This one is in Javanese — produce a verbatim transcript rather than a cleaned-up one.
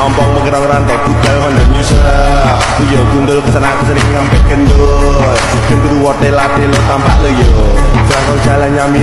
ompong menggerang rantai budal Honda nyusul yo gundul kesana kesini ngambil kendul kendul wote late lo tampak lo yo jalan jalan nyami